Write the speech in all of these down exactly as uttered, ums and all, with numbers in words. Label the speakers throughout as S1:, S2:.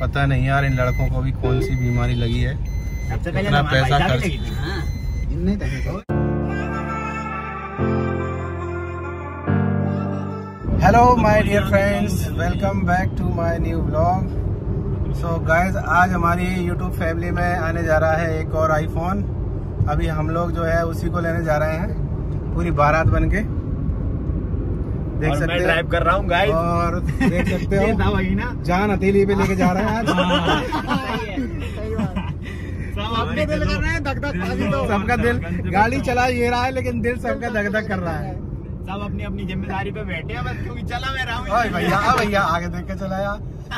S1: पता नहीं यार इन लड़कों को भी कौन सी बीमारी लगी है, इतना पैसा खर्च। Hello my dear friends, welcome back to my new vlog. So guys, आज हमारी यूट्यूब फैमिली में आने जा रहा है एक और आईफोन। अभी हम लोग जो है उसी को लेने जा रहे हैं, पूरी बारात बन के। देख
S2: और
S1: सकते
S2: मैं ड्राइव कर रहा हूँ गाइस,
S1: और देख सकते हो जान हथेली पे लेके जा रहे हैं आज।
S2: अपने दिल कर रहे हैं धक धक,
S1: सबका दिल गाड़ी चला ये रहा है लेकिन दिल सबका धक धक कर रहा है।
S2: सब अपनी अपनी जिम्मेदारी पे बैठे हैं बस, क्योंकि चला मैं रहा हूँ।
S1: भैया भैया आगे देख के चलाया।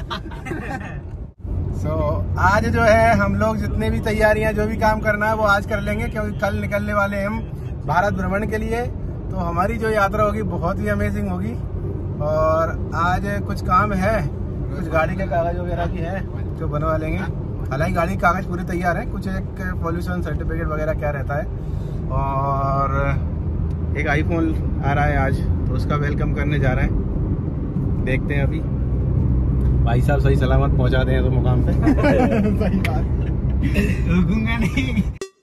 S1: सो so, आज जो है हम लोग जितने भी तैयारियां जो भी काम करना है वो आज कर लेंगे, क्योंकि कल निकलने वाले हम भारत भ्रमण के लिए। तो हमारी जो यात्रा होगी बहुत ही अमेजिंग होगी। और आज कुछ काम है, कुछ गाड़ी के कागज वगैरह की है जो बनवा लेंगे। हालांकि गाड़ी के कागज पूरे तैयार हैं, कुछ एक पॉल्यूशन सर्टिफिकेट वगैरह क्या रहता है। और एक आईफोन आ रहा है आज, तो उसका वेलकम करने जा रहे हैं। देखते हैं अभी भाई साहब सही सलामत पहुंचा दें तो मुकाम पे। सही बात, रुकूंगा नहीं।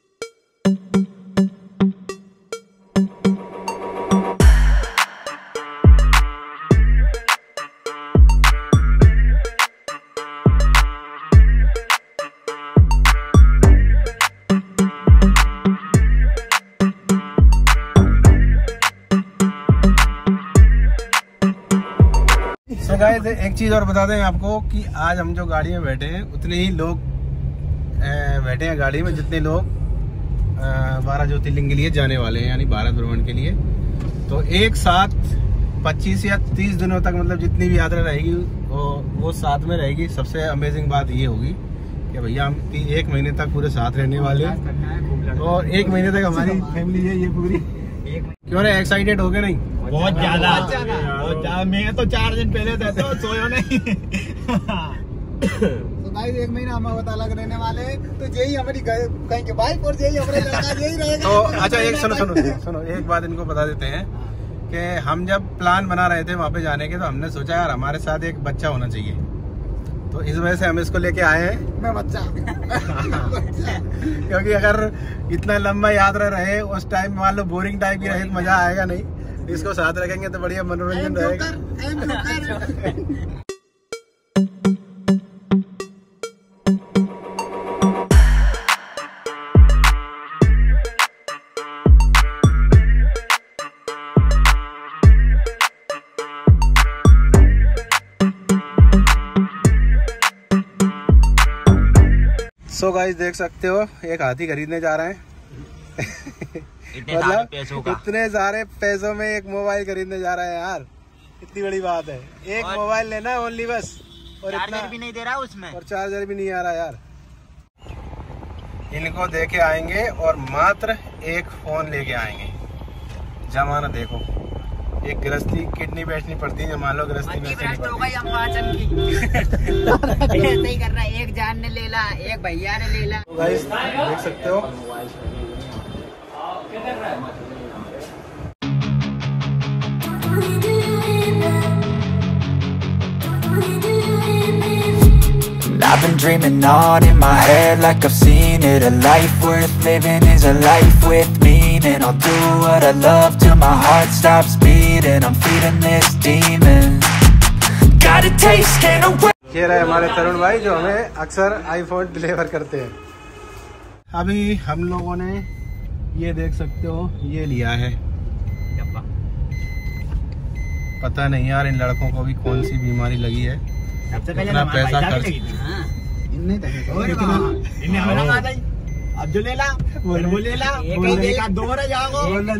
S1: तो गाइस, एक चीज और बता दें आपको कि आज हम जो गाड़ी में बैठे हैं उतने ही लोग बैठे हैं गाड़ी में जितने लोग बारह ज्योतिर्लिंग के लिए जाने वाले हैं, यानी भारत भ्रमण के लिए। तो एक साथ पच्चीस या तीस दिनों तक मतलब जितनी भी यात्रा रहेगी वो वो साथ में रहेगी। सबसे अमेजिंग बात ये होगी कि भैया हम एक महीने तक पूरे साथ रहने वाले हैं, और एक महीने तक हमारी फैमिली है ये पूरी। क्यों रे, एक्साइटेड हो गए? नहीं
S2: बहुत ज्यादा, बहुत ज्यादा। मैं तो चार दिन पहले से तो सोया नहीं।
S3: तो भाई एक महीना हम बता अलग रहने वाले, तो यही हमारी कहीं के बाइक और यही हमारे लड़का यही रहेगा।
S1: तो अच्छा एक सुनो सुनो सुनो एक बात इनको बता देते हैं कि हम जब प्लान बना रहे थे वहाँ पे जाने के, तो हमने सोचा यार हमारे साथ एक बच्चा होना चाहिए। तो इस वजह से हम इसको लेके आए हैं।
S3: मैं बच्चा
S1: क्योंकि अगर इतना लंबा यात्रा रहे उस टाइम मान लो बोरिंग टाइप की रहे तो मजा आएगा नहीं। इसको साथ रखेंगे तो बढ़िया मनोरंजन रहेगा। सो गाइस, देख सकते हो एक हाथी खरीदने जा रहे हैं।
S2: इतने सारे पैसों का,
S1: इतने सारे पैसों में एक मोबाइल खरीदने जा रहे हैं यार, इतनी बड़ी बात है। एक मोबाइल लेना है ओनली बस, और
S2: चार्जर भी नहीं दे रहा उसमें,
S1: और चार्जर भी नहीं आ रहा यार। इनको देके आएंगे और मात्र एक फोन लेके आएंगे। जमाना देखो, एक गृहस्थी किडनी बेचनी पड़ती है, मान लो गृहस्थी में
S4: ऐसे ही कर रहा है। एक जान ने ले ला, एक भैया ने ले ला।
S1: तो गाइस देख सकते हो
S5: I've been dreaming on in my head like I've seen it. A life worth living is a life with meaning. I'll do what I love till my heart stops beating. I'm feeding this demon. Got a taste, can't wait.
S1: ये रहे हमारे तरुण भाई जो हमें अक्सर iPhone deliver करते हैं। अभी हम लोगों ने ये देख सकते हो ये लिया है। पता नहीं यार इन लड़कों को भी कौन सी बीमारी लगी है, इतना पैसा खर्च।
S2: अब जो ले ला वो ले ला, एक दो रह जाओ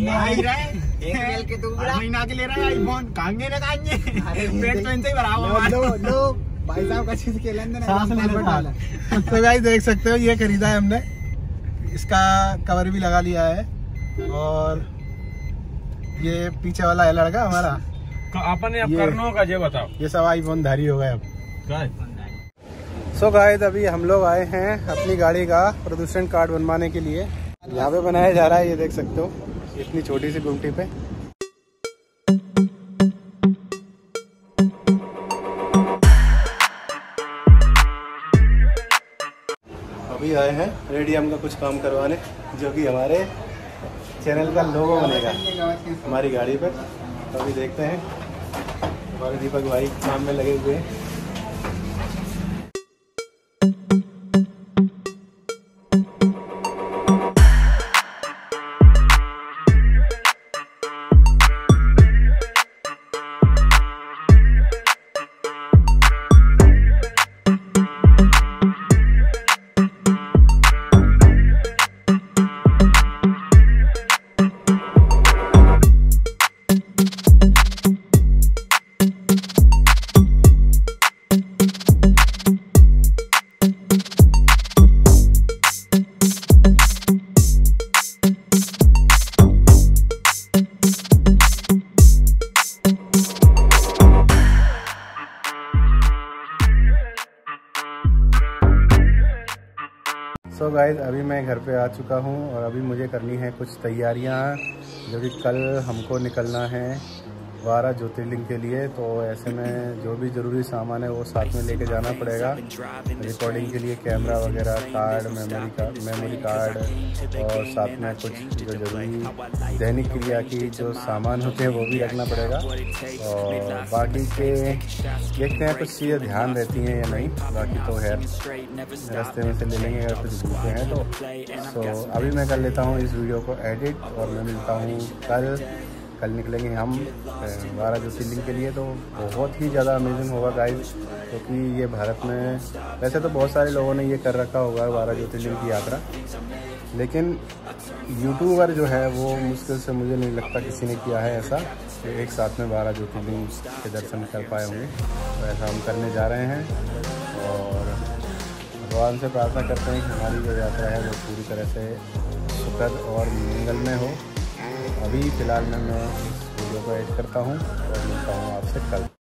S2: महीना के ले रहा है आईफोन। कांगे ना कांगे पेट तो इनसे ही भरा हुआ।
S3: भाई साहब का चीज के लेन
S1: तो गाइस देख सकते हो ये खरीदा है हमने, इसका कवर भी लगा लिया है। और ये पीछे वाला है लड़का हमारा,
S2: अपन अब करनो का ये बताओ।
S1: ये सब आईफोन धारी हो गए अब। सो गाइस, अभी हम लोग आए हैं अपनी गाड़ी का प्रदूषण कार्ड बनवाने के लिए। यहाँ पे बनाया जा रहा है, ये देख सकते हो इतनी छोटी सी गुमटी पे। अभी आए हैं रेडियम का कुछ काम करवाने, जो कि हमारे चैनल का लोगो बनेगा हमारी गाड़ी पर। तो अभी देखते हैं, हमारे दीपक भाई काम में लगे हुए हैं। सो गाइस, अभी मैं घर पे आ चुका हूँ और अभी मुझे करनी है कुछ तैयारियाँ, जो कि कल हमको निकलना है बारह ज्योतिर्लिंग के लिए। तो ऐसे में जो भी ज़रूरी सामान है वो साथ में लेके जाना पड़ेगा। रिकॉर्डिंग के लिए कैमरा वगैरह, card, memory card memory card और साथ में कुछ जो ज़रूरी दैनिक क्रिया की जो सामान होते हैं वो भी रखना पड़ेगा। और बाकी के देखते हैं कुछ चीज़ें ध्यान रहती हैं या नहीं, बाकी तो है रास्ते में से ले लेंगे अगर कुछ भूलते हैं तो। तो अभी मैं कर लेता हूँ इस वीडियो को एडिट और मैं मिलता हूँ कल। कल निकलेंगे हम बारह ज्योतिर्लिंग के लिए। तो बहुत ही ज़्यादा अमेजिंग होगा गाइस, क्योंकि तो ये भारत में वैसे तो बहुत सारे लोगों ने ये कर रखा होगा बारह ज्योतिर्लिंग की यात्रा, लेकिन यूट्यूबर जो है वो मुश्किल से, मुझे नहीं लगता किसी ने किया है ऐसा कि एक साथ में बारह ज्योतिर्लिंग के दर्शन कर पाए होंगे। तो ऐसा हम करने जा रहे हैं और भगवान से प्रार्थना करते हैं कि हमारी जो यात्रा है वो पूरी तरह से सुखद और मंगलमय हो। अभी फ़िलहाल में मैं इस वीडियो को एडिट करता हूँ और मिलता हूँ आपसे कल।